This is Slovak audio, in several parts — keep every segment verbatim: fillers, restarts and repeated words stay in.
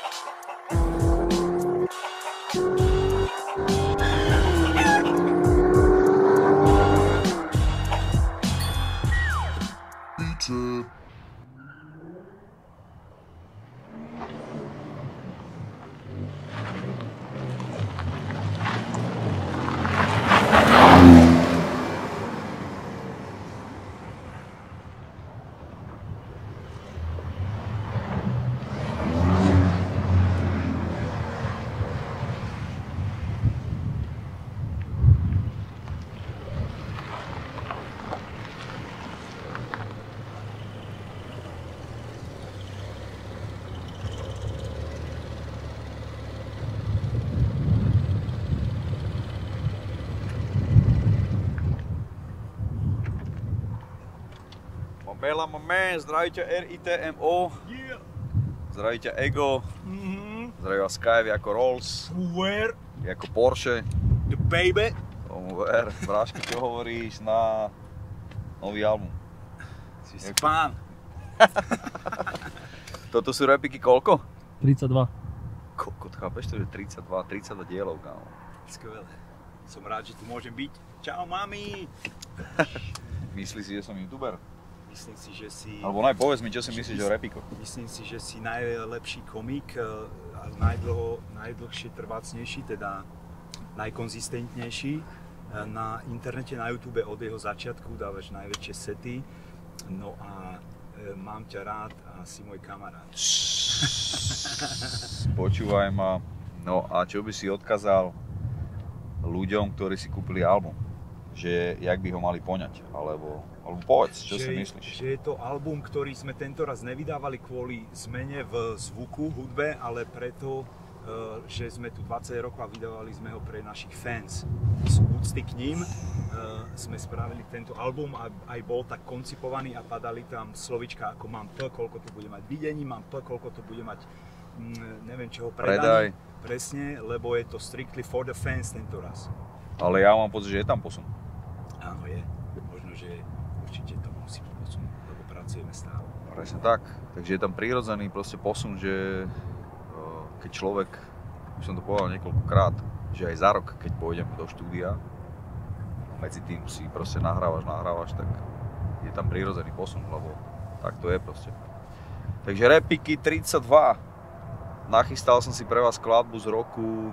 Bela mamé, zdraví ťa R I T M O, Yeah. zdraví ťa Ego, Mm-hmm. zdraví vás Skype ako Rolls, Where? ako Porsche. The baby. Tomu ver, Bráško, čo hovoríš na nový album? Si si pán. Toto sú repiky koľko? tridsaťdva. Kokot, chápeš to, že tridsaťdva, tridsaťdva dielov, kámo. Skvelé. Som rád, že tu môžem byť. Čau, mami. Myslíš si, že som youtuber? Myslím si, že si... Alebo naj, povedz mi, čo si myslíš o repikoch. Myslím si, že si najlepší komik a najdlho, najdlhšie trvácnejší, teda najkonzistentnejší. Na internete, na YouTube od jeho začiatku dávaš najväčšie sety. No a e, mám ťa rád a si môj kamarát. Počúvaj ma. No a čo by si odkázal ľuďom, ktorí si kúpili album? Že jak by ho mali poňať? Alebo, alebo povedz, čo že, si myslíš? Že je to album, ktorý sme tento raz nevydávali kvôli zmene v zvuku, hudbe, ale preto, že sme tu dvadsať rokov a vydávali sme ho pre našich fans. Z úcty k ním sme spravili tento album a aj bol tak koncipovaný a padali tam slovička ako mám P, koľko to bude mať videní, mám P, koľko to bude mať neviem čoho predaní. Presne, lebo je to strictly for the fans tento raz. Ale ja mám pocit, že je tam posun. Áno, je. Možno, že určite to musí posunúť, lebo pracujeme stále. Presne tak. Takže je tam prirodzený proste posun, že keď človek, už som to povedal niekoľkokrát, že aj za rok, keď pôjdem do štúdia, medzi tým si proste nahrávaš, nahrávaš, tak je tam prirodzený posun, lebo tak to je proste. Takže repiky tridsaťdva. Nachystal som si pre vás skladbu z roku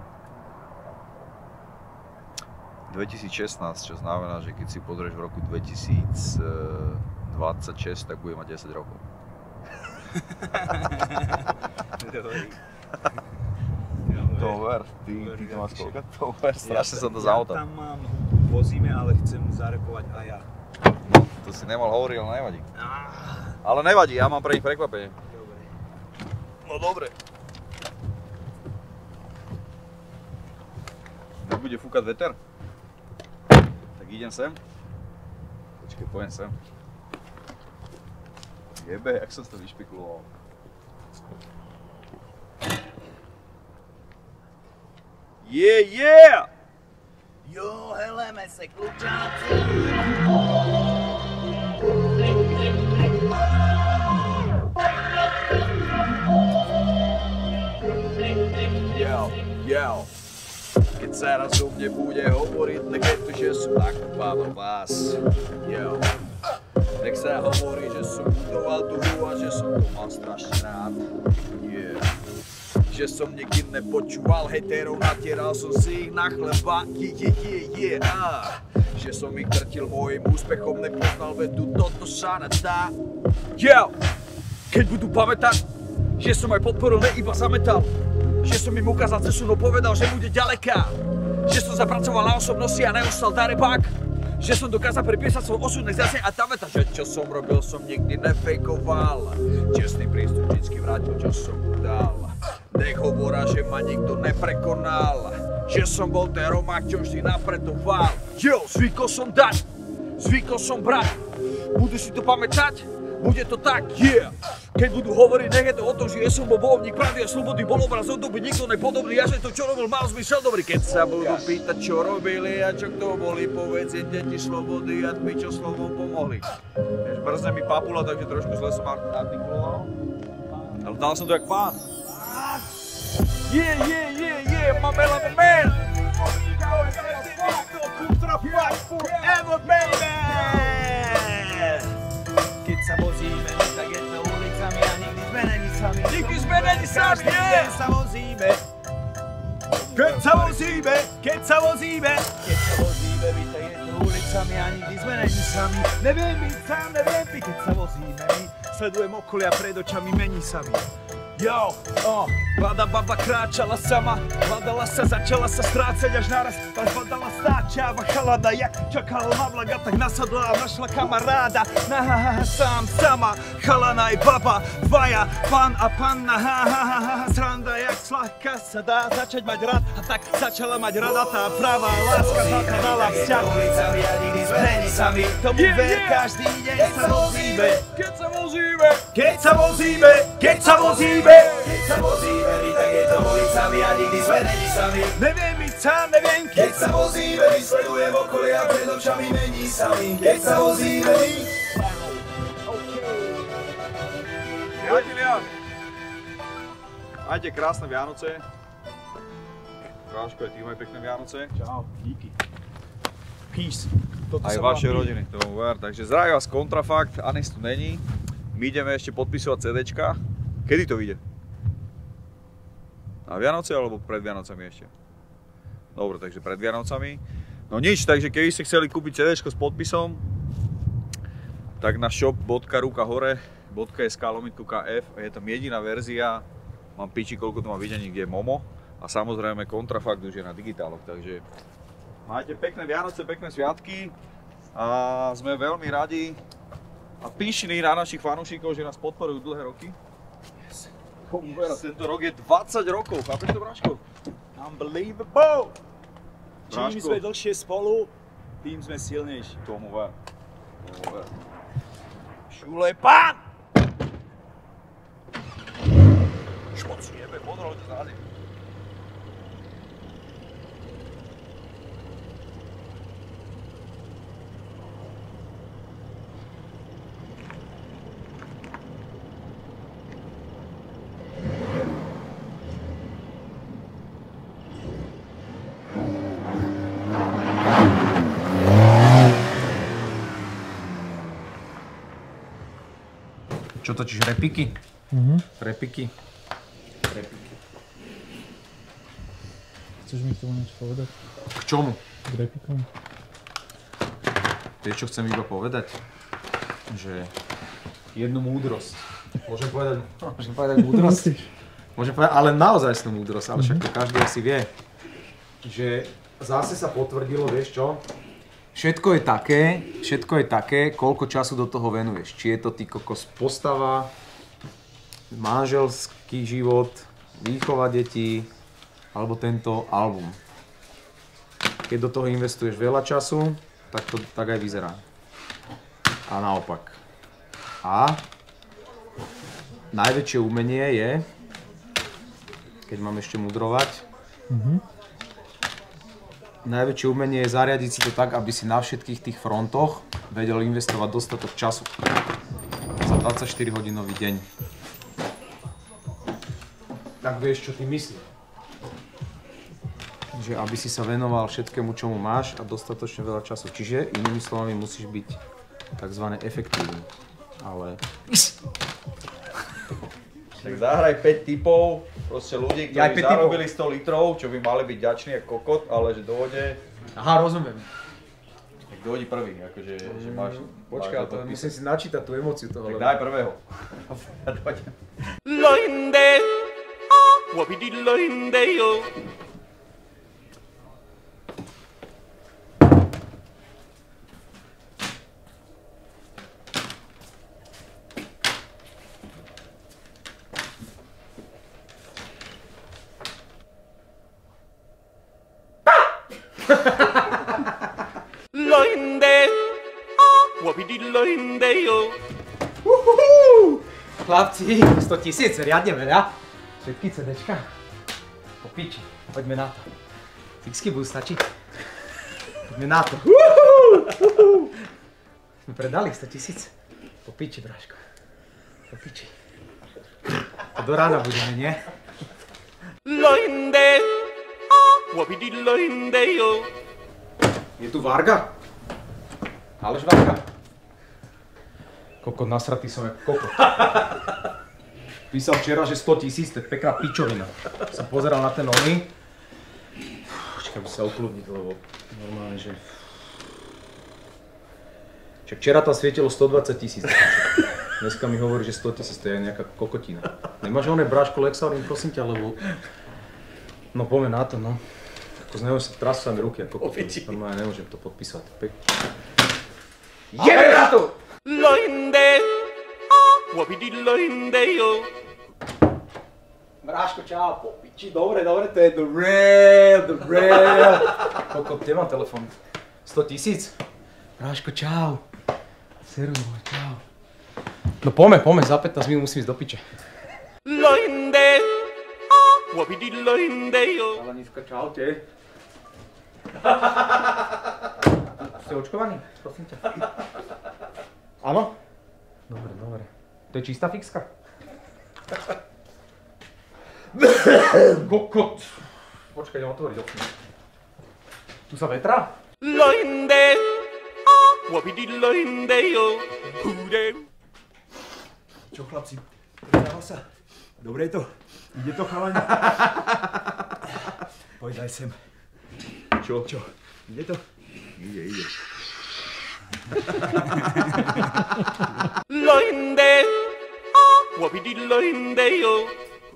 dvetisícšestnásť, čo znamená, že keď si pozrieš v roku dvetisícdvadsaťšesť, tak bude mať desať rokov. To ver, ty, ty to máš koľko? To ver, strašne som to zamotal. Ja tam mám vozíme, ale chcem zarepovať aj ja. No, to si nemal hovoriť, ale nevadí. Ale nevadí, ja mám pre nich prekvapenie. Dobre. No dobre. Nebude fúkať veter? Tak idem sem. Počkej, pojem sem. Jebe, jak som to vyšpikuloval. Yeah, yeah! Jo, heleme se, klučáci! Yo, yo. Keď sa raz o mne bude hovoriť, nech je to, že som ako Páva Vás. Yo. Nech sa hovorí, že som budoval tú hru a že som to mal strašne rád. Yeah. Že som nikdy nepočúval heterov, natieral som si ich na chleba. Je, je, je, je, ah. Že som ich drtil môjim úspechom, nepoznal vedu, toto sa nedá. Yo. Keď budú pamätať, že som aj podporil, ne iba zametal. Že som im ukázal cestu, no povedal, že bude ďaleká. Že som zapracoval na osobnosti a neostal darebák. Že som dokázal pripísať svoj osud, nech zase a tam veta. Že čo som robil, som nikdy nefejkoval. Čestný prístup vždycky vrátil, čo som mu dal. Nech hovorá, že ma nikto neprekonal. Že som bol ten romák, čo vždy napredoval. Jo, zvykol som dať, zvykol som brať. Budú si to pamätať? Bude to tak, yeah! Keď budú hovoriť, nech je to o tom, že ja som bol bojovník pravdy a slobody, bol obraz od doby, nikto nepodobný, ja že to čo robil, mal zmysel dobrý. Keď sa budú pýtať, čo robili a čo kto boli, povedz, deti slobody a tmy, čo slovom pomohli. Vieš, brzne mi papula, takže trošku zle som artikuloval. Ale dal som to jak pán. Yeah, yeah, yeah, yeah, my man, my man. Ultra fight forever, baby. Keď sa vozíme, tak je to ulicami a nikdy sme není sami. Nikdy sme není sami, keď sa vozíme. Keď sa vozíme, keď sa vozíme. Keď sa vozíme, my tak je to ulicami a nikdy sme není sami. Neviem byť sám, neviem byť, keď sa vozíme. My sledujem okolia pred očami, mení sa mi. Yo, oh, mladá baba kráčala sama, hľadala sa, začala sa strácať až naraz, až hľadala stáčava chalada, jak čakala na vlak a tak nasadla a našla kamaráda. Nahaha, sám, sama, chalana aj baba, dvaja, pán a panna, hahaha, sranda, jak sladká sa dá začať mať rád a tak začala mať rada tá pravá láska, zakladala vzťah. Ulicami a nikdy sme není sami, tomu ver, každý deň sa vozíme, keď sa vozíme, keď sa vozíme, keď sa vozíme. Keď sa vozíme, my tak je to ulicami a nikdy sme není sami. Neviem byť sám, neviem, keď sa vozíme, my sledujem okolie a pred očami mení sami. Keď sa vozíme, my... Priatelia, majte krásne Vianoce. Kráško, aj ty maj pekné Vianoce. Čau, díky. Peace. Aj vaše rodiny, tomu ver. Takže zdraví vás Kontrafakt, Anis tu není. My ideme ešte podpisovať CDčka. Kedy to vyjde? Na Vianoce alebo pred Vianocami ešte? Dobre, takže pred Vianocami. No nič, takže keby ste chceli kúpiť CDčko s podpisom, tak na shop bodka ruka hore bodka es ká lomitku ká ef je tam jediná verzia. Mám piči, koľko to má videní, kde je Momo. A samozrejme Kontrafakt už je na digitáloch, takže majte pekné Vianoce, pekné sviatky a sme veľmi radi a pyšní na našich fanúšikov, že nás podporujú dlhé roky. Tento rok je dvadsať rokov, chápeš to, Braško? Unbelievable! Čím Braško. sme dlhšie spolu, tým sme silnejší. Tomu ver. Tomu ver. Šulo je pán! Šmoc jebe, podroľte zády. Čo točíš, repiky? Mhm. Repiky? Repiky. Chceš mi k tomu niečo povedať? K čomu? K repikom? Vieš, čo chcem iba povedať? Že jednu múdrosť. Môžem povedať, môžem povedať múdrosť? Môžem povedať, ale naozaj snú múdrosť, ale však to každý asi vie. Že zase sa potvrdilo, vieš čo? Všetko je také, všetko je také, koľko času do toho venuješ. Či je to ty kokos postava, manželský život, výchova detí, alebo tento album. Keď do toho investuješ veľa času, tak to tak aj vyzerá. A naopak. A najväčšie umenie je, keď mám ešte mudrovať, Mhm. najväčšie umenie je zariadiť si to tak, aby si na všetkých tých frontoch vedel investovať dostatok času. Za dvadsaťštyri hodinový deň. Tak vieš, čo ty myslíš. Že aby si sa venoval všetkému, čomu máš a dostatočne veľa času. Čiže, inými slovami, musíš byť takzvané efektívny. Ale... Tak zahraj päť tipov, proste ľudí, Ja aj ktorí päť zarobili sto litrov, čo by mali byť ďační ako kokot, ale že dôjde, Aha, rozumiem. tak dôjde prvý, akože, že máš... Počkaj, ale to musím si načítať tú emóciu toho. Tak daj prvého. Poď. Loinde, wapidi loinde yo. Loinde, wapidi loinde yo. Chlapci, sto tisíc, riadne veľa. Všetky CDčka. Po piči, poďme na to. Fixky budú stačiť. Poďme na to. Sme predali sto tisíc. Po piči, Braško. Po piči. To do rána budeme, nie? Loinde, wapidi loinde yo. Je tu Varga? Aleš Varga? Kokot, nasratý som jak kokot. Písal včera, že sto tisíc, to je pekná pičovina. Som pozeral na ten oný. Počkaj, by sa ukludniť, lebo normálne, že... Však včera tam svietilo stodvadsať tisíc. Dneska mi hovorí, že sto tisíc, to je nejaká kokotina. Nemáš oné bráško Lexaurin, prosím ťa, lebo... No poďme na to, no. Ako z neho sa trasú sa mi ruky ako kokot. Normálne nemôžem to podpísať. Jebe na to! Loinde, wapidi loinde yo. Bráško, čau, po piči, dobre, dobre, to je the real, the real. Kokot, kde mám telefón? sto tisíc? Bráško, čau. Serus, čau. No poďme, poďme, za pätnásť minút musím ísť do piče. Loinde, wapidi loinde yo. Halanička, čaute. Ste očkovaní? Prosím ťa. Áno? Dobre, dobre. To je čistá fixka? Kokot. Počkaj, idem otvoriť okno. Tu sa vetrá? Loinde, wapidi loinde yo. Hude. Čo chlapci, predáva sa? Dobre je to? Ide to, chalani? Poď daj sem. Čo? Čo? Ide to? Ide, ide. Loinde, wapidi loinde yo.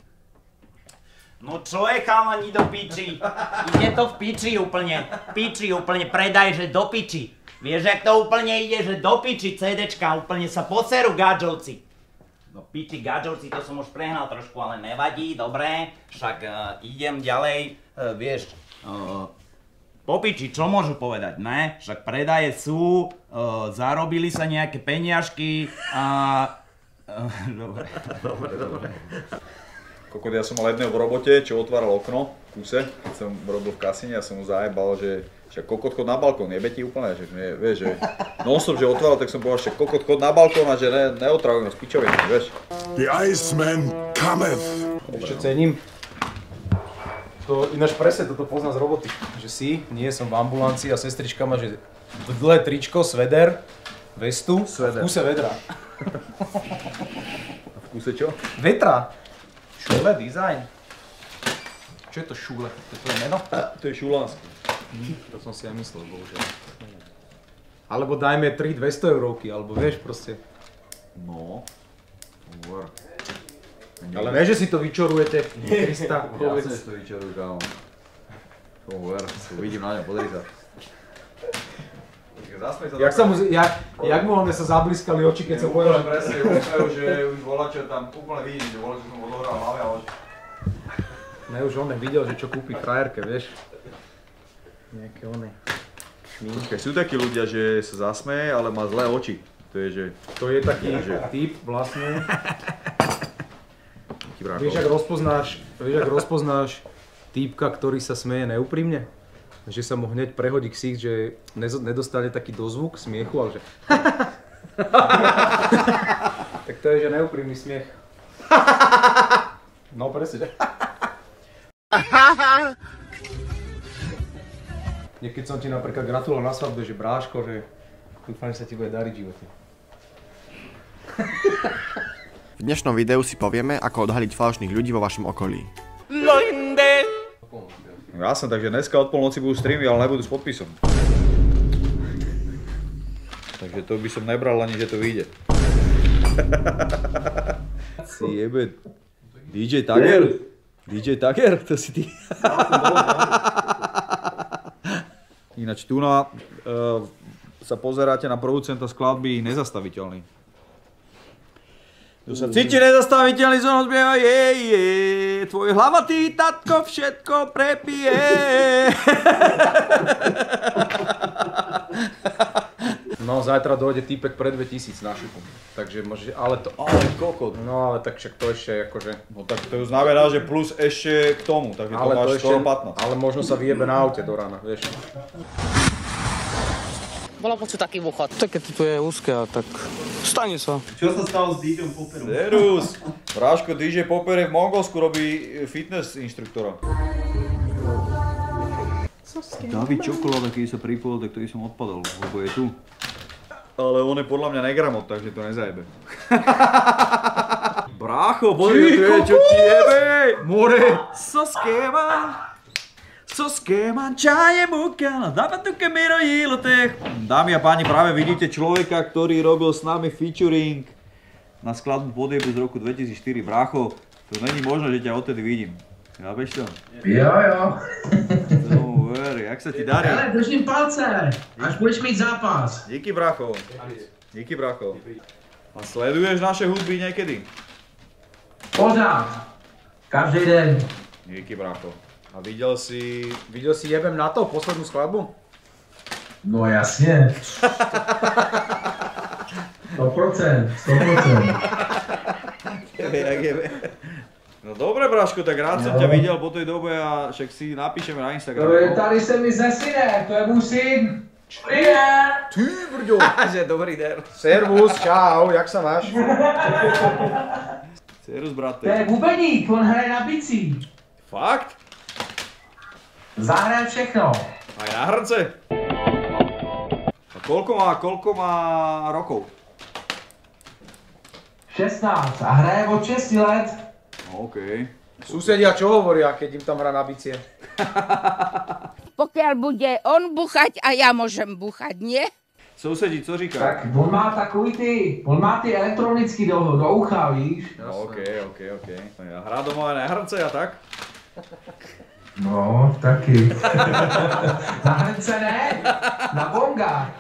No čo je, chalani, do piči? Ide to v piči úplne. Piči úplne, predaj, že do piči. Vieš, jak to úplne ide, že do piči CDčka, úplne sa poserú gadžovci. No piči gadžovci, to som už prehnal trošku, ale nevadí, dobre. Však uh, idem ďalej, uh, vieš, uh, po piči, čo môžu povedať, ne? Však predaje sú, uh, zarobili sa nejaké peniažky a... Uh, dobre, dobre, dobre. Kokot, ja som mal jedného v robote, čo otváral okno v kuse, keď som robil v kasíne, ja som mu zajebal, že však kokot, chod na balkón, jebe ti úplne, že nie, vieš, že non-stop, že otváral, tak som povedal, že kokot, chod na balkón a že ne, neotravujem nás pičoviny, vieš. The Iceman cometh! Ešte cením. To ináč presne toto poznám z roboty, že si, nie som v ambulancii a sestrička má, že dlhé tričko, sveder, vestu, sveder. V kuse vedra. A v kuse čo? Vetra. Šule, dizajn. Čo je to šule? To je tvoje meno? To je šulánsky. Hm, to som si aj myslel, bohužiaľ. Alebo dajme tri dvesto eurovky, alebo vieš proste. No. Hovor. Ale ne, že si to vyčorujete. tristo. Jasne si to vyčorujú, kámo. Hovor, vidím na ňom, podri sa. Jak sa mu, jak, jak mu hlavne sa zabliskali oči, keď som povedal, že... Presne, úplne, že už volačo tam úplne vidím, že volačo som odohral hlave a oči. Ne, už on nevidel, že čo kúpi frajerke, vieš. Nejaké one. Počkaj, sú takí ľudia, že sa zasmeje, ale má zlé oči. To je, že... To je taký že... typ vlastne. Vieš, ak rozpoznáš, vieš, ak rozpoznáš týpka, ktorý sa smeje neúprimne? Že sa mu hneď prehodí ksich, že nedostane taký dozvuk smiechu, ale že... Tak to je, že neúprimný smiech. No presne, že... Niekedy som ti napríklad gratuloval na svadbe, že bráško, že dúfam, že sa ti bude dariť v živote. V dnešnom videu si povieme, ako odhaliť falošných ľudí vo vašom okolí. Loinde, Jasne, takže dneska od polnoci budú streamy, ale nebudú s podpisom. Takže to by som nebral ani, že to vyjde. Si jebe... dý džej Tager? dý džej Tager? To si ty. Ináč tu na, uh, sa pozeráte na producenta skladby Nezastaviteľný. Tu sa cíti nezastaviteľný, zóno zbieva, je, je, tvoj hlavatý tatko všetko prepije. No, zajtra dojde týpek pre dvetisíc na šupu. Takže môže, ale to... Ale kokot. No, ale tak však to ešte akože... No tak to znamená, že plus ešte k tomu, takže to ale máš to ešte, skoro pätnásť. ale možno sa vyjebe na aute do rána, vieš. Bola počuť taký vúchod. Tak keď to je úzke, tak stane sa. Čo sa stalo s dý džejom Poperom? Serus! Bráško, dý džej Popper je v Mongolsku, robí fitness inštruktora. David čokoláda, keď sa pripojil, tak to som odpadol, lebo je tu. Ale on je podľa mňa negramot, takže to nezajebe. Brácho, pozri, to je, čo ti jebe! More! Soskema! Soskema, čaje mukala, dabatuke miro jilotech. Dámy a páni, práve vidíte človeka, ktorý robil s nami featuring na skladbu Podjebu z roku dvetisícštyri. Brácho, to není možné, že ťa odtedy vidím. Chápeš to? Jo, jo. No, ver, jak sa ti darí? Ale držím palce, až budeš mít zápas. Díky, brácho. Díky, brácho. A sleduješ naše hudby niekedy? Pořád. Každý den. Díky, brácho. A videl si... Videl si Jebem na to, poslednú skladbu? No jasně. sto procent, sto procent. Jebe, jak jebe. No dobre, Braško, tak rád som ťa videl po tej dobe a však si napíšeme na Instagram. To je, tady se mi ze syne, to je můj syn. Dobrý den. Ty brďo. Že dobrý den. Servus, čau, jak sa máš? Servus, brate. To je bubeník, on hraje na bicí. Fakt? Zahraje všechno. Aj na hrnce? A koľko má, koľko má rokov? šestnásť a hraje od šesti let. OK. Susedia čo hovoria, keď im tam hrá na bicie? Pokiaľ bude on buchať a ja môžem buchať, nie? Sousedi, co říká? Tak on má takový ty, on má ty elektronicky do, do ucha, víš? No, OK, OK, OK. Ja hrá doma aj na hrnce a tak? No, taky. Na hrnce ne, na bonga.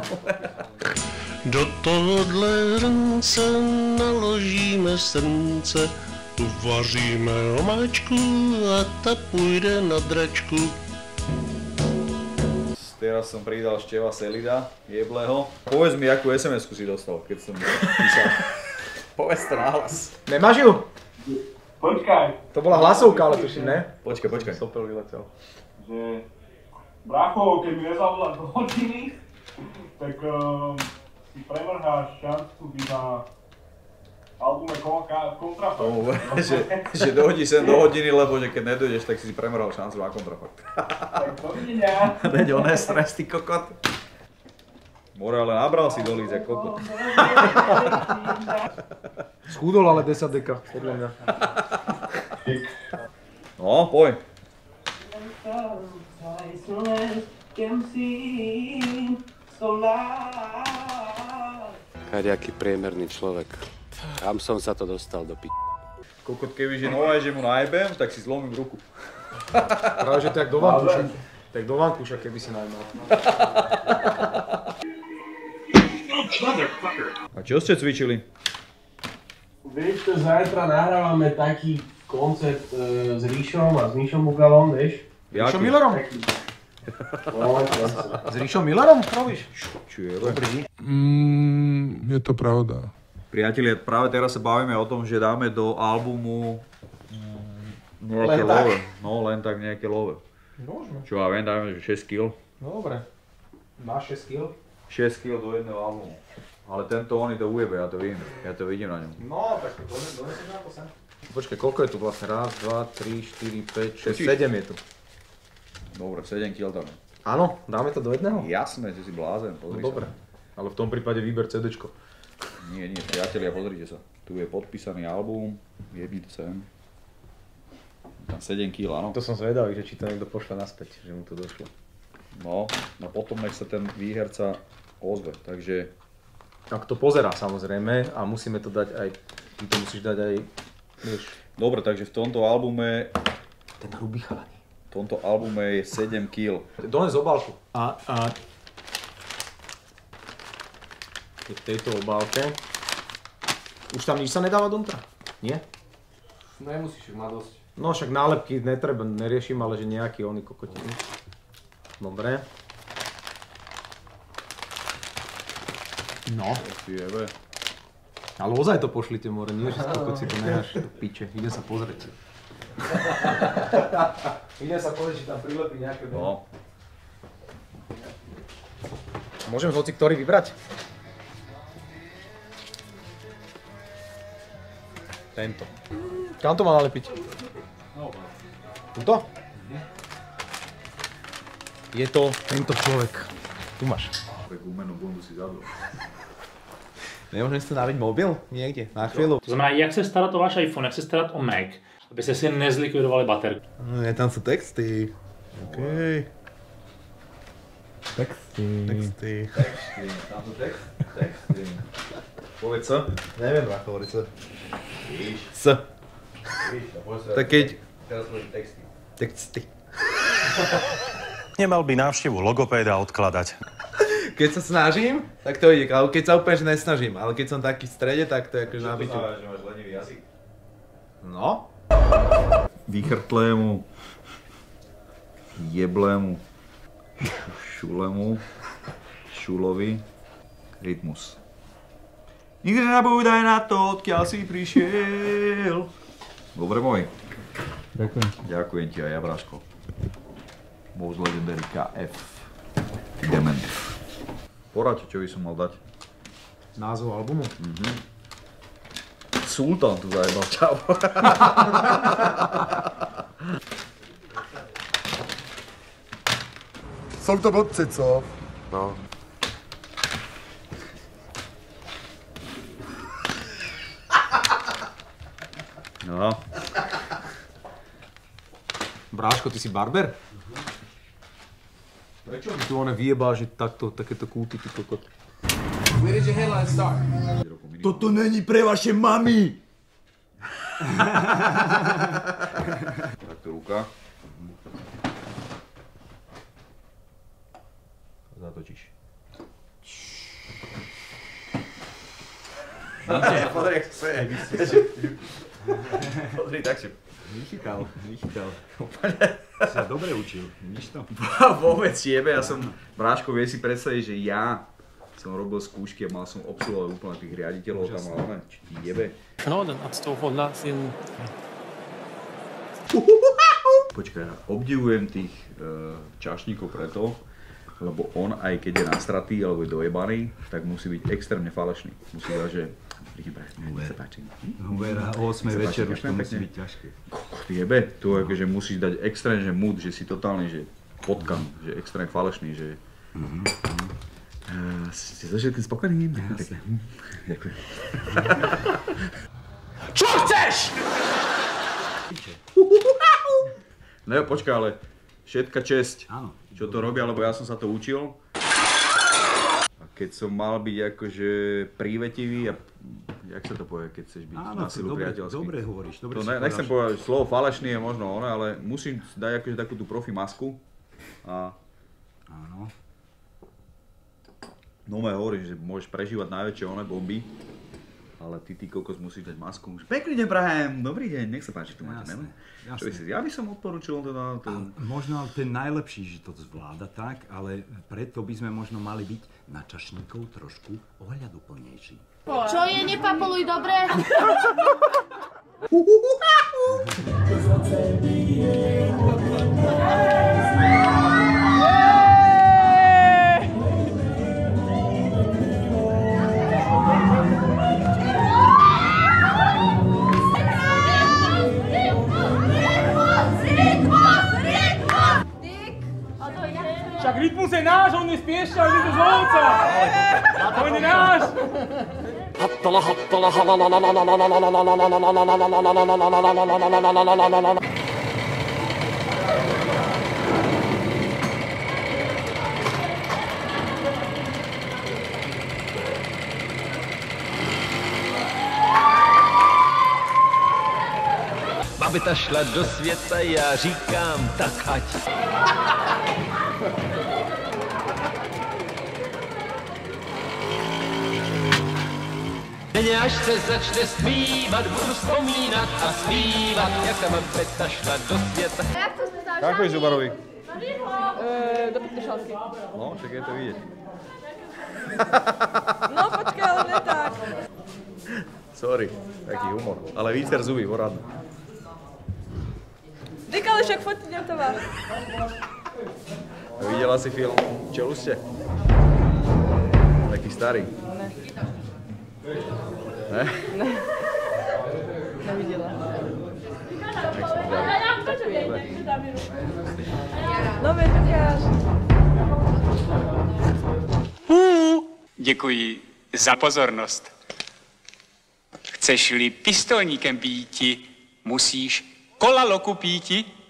Do tohohle hrnce naložíme srnce, uvaříme omáčku a ta půjde na dračku. Teraz som pridal Števa Selida, jebleho. Povedz mi, akú es em esku si dostal, keď som písal. Povedz to nahlas. Nemáš ju? Počkaj. To bola hlasovka, ale tuším, ne? Počkaj, počkaj. Sopel vyletel. Že... Bracho, keď mi nezavoláš do hodiny, tak uh, si premrháš šancu byť na albume Kontrafakt. Tomu, že, že dohodí sem do hodiny, lebo že keď nedojdeš, tak si si premrhal šancu na Kontrafakt. Tak to videnia. Veď on je stres, ty kokot. More, ale nabral si do líze, kokot. Schudol ale desať deka, podľa mňa. No, poj. Kadejaký priemerný človek. Kam som sa to dostal do p***. Kokot, kebyže novaj, že mu najebem, tak si zlomím ruku. Práve, že to jak do vankúša. Tak do vankúša, keby si najmal. A čo ste cvičili? Vieš, to zajtra nahrávame taký koncert e, s Ríšom a s Míšom Bugalom, vieš? Ríšom Millerom? No, s Ríšom Millerom robíš? Čo je? Mm, je to pravda. Priatelia, práve teraz sa bavíme o tom, že dáme do albumu nejaké Len tak? love. No, len tak nejaké love. Môžeme. Čo ja viem, dáme, že šesť kíl. No dobre. Máš šesť kíl? šesť kíl do jedného albumu. Ale tento oni to ujebe, ja to vidím. Ja to vidím na ňom. No, tak donesieš na to sem. Počkaj, koľko je tu vlastne? Raz, dva, tri, štyri, päť, šesť, Počuť. sedem je tu. Dobre, sedem kíl tam. Áno, dáme to do jedného? Jasné, že si blázen, pozri No dobre. Ale v tom prípade výber cédéčko. Nie, nie, priatelia, pozrite sa. Tu je podpísaný album, jebnite sem. Tam sedem kíl, áno. To som zvedavý, že či to niekto pošle naspäť, že mu to došlo. No, no potom nech sa ten výherca ozve, takže... Ak to pozerá samozrejme a musíme to dať aj, ty to musíš dať aj, vieš. Dobre, takže v tomto albume... Ten hrubý chalani. V tomto albume je sedem kíl. Dones obálku. A, a... v tejto obálke. Už tam nič sa nedáva dontra? Nie? Nemusíš, má dosť. No však nálepky netreba, neriešim, ale že nejaký oný kokotiny. Dobre. No. Jebe. Ale ozaj to pošlite, more, nie, že kokot si to necháš do piče. Idem sa pozrieť. Idem sa pozrieť, či tam prilepí nejaké... No. Môžem z hoci ktorý vybrať? Tento. Kam to má nalepiť? Tuto? Je to tento človek. Tu máš. Gumenú bundu si zadol. Nemôžem si to naviť mobil niekde, na chvíľu. To znamená, jak se starat o váš iPhone, jak se starat o Mac, abyste si nezlikvidovali baterku. No, tam sú texty. Okej. Texty. Texty. Texty. Tam sú text? Texty. Povedz sa. Neviem, ako hovoriť sa. Víš. S. Víš, a povedz sa. Tak keď... Teraz budem texty. Texty. Nemal by návštevu logopéda odkladať. Keď sa snažím, tak to ide, ale keď sa úplne že nesnažím, ale keď som taký v strede, tak to je akože na bytu. Čo to znamená, že máš lenivý jazyk? No? Vychrtlému, jeblému, šulemu, šulovi, rytmus. Nikdy nenabúdaj na to, odkiaľ si prišiel. Dobre môj. Ďakujem. Ďakujem ti aj ja, Braško. Most Legendary ká ef. Dement. Poradte, čo by som mal dať. Názov albumu? Mhm. Sultán tu zajebal, čau. Jsou to blbci, co? No. No. Bráško, ty si barber? Prečo mi tu one vyjebá, že takto, takéto kúty, ty kokot? Where did your headline start? Toto není pre vaše mami! Takto ruka. Zatočíš. Podri, jak sa seje. Podri, tak si. Vychytal, vychytal. Si sa dobre učil, nič to? Vôbec jebe, ja som, Bráško, vie si predstaviť, že ja som robil skúšky a mal som obsluhovať úplne tých riaditeľov tam, ale či ti jebe. No, den hat to von sin. Počkaj, obdivujem tých uh, čašníkov preto, lebo on, aj keď je nastratý alebo je dojebaný, tak musí byť extrémne falešný. Musí dať, že príjem brať, nech sa páči. Huber, o ôsmej večer už to musí byť ťažké. Kokot jebe, tu je, že musíš dať extrémne mood, že si totálne, že potkan, že extrémne falešný, že... Mm-hmm. Uh, ste so všetkým spokojný? Jasne. Ďakujem. Čo chceš? No počkaj, ale všetka česť, áno, čo to robia, lebo ja som sa to učil. A keď som mal byť akože prívetivý a... Jak sa to povie, keď chceš byť áno, na silu dobre, priateľský? dobre hovoríš, dobre to si ne, povedal. Nechcem povedať, že slovo falešný je možno ono, ale musím dať akože takú tú profi masku. A... Áno. No ja hovorím, že môžeš prežívať najväčšie one bomby. Ale ty, ty kokos, musíš dať masku. Pekný deň prajem, dobrý deň, nech sa páči, tu máte meno. Čo si, ja by som odporučil teda... To... Možno ten najlepší, že to zvláda tak, ale preto by sme možno mali byť na čašníkov trošku ohľaduplnejší. Čo je, nepapoluj, dobre? Však rytmus je náš, on je spiešťal, my sme zvolca! On je náš! Hattala, hattala, Babeta šla do světa, já říkám, tak ať. Denně až se začne zpívat, budu vzpomínat a zpívat, jak ta babeta šla do světa. Kako je Zubarovi? Eee, do Petržalky. No, však je to vidieť. No počkaj, ale ne tak. Sorry, taký humor. Ale výcer zuby, poradno. Dík, ale však fotiť netová. Videla si film Čeluste? starý? Ne. Ne? Ne. Neviděla. No, mi ukáž. Děkuji za pozornost. Chceš-li pistolníkem býti, musíš kola loku píti.